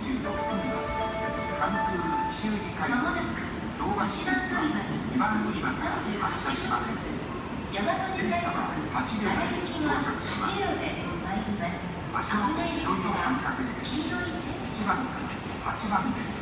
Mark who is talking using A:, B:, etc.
A: 46分関空西宇治快速京橋駅は2番乗り場から発車します。
B: 大和路快速原行きは8両で参ります。
A: 足元白いの三角で
B: 黄色い点
A: 1番から8番です。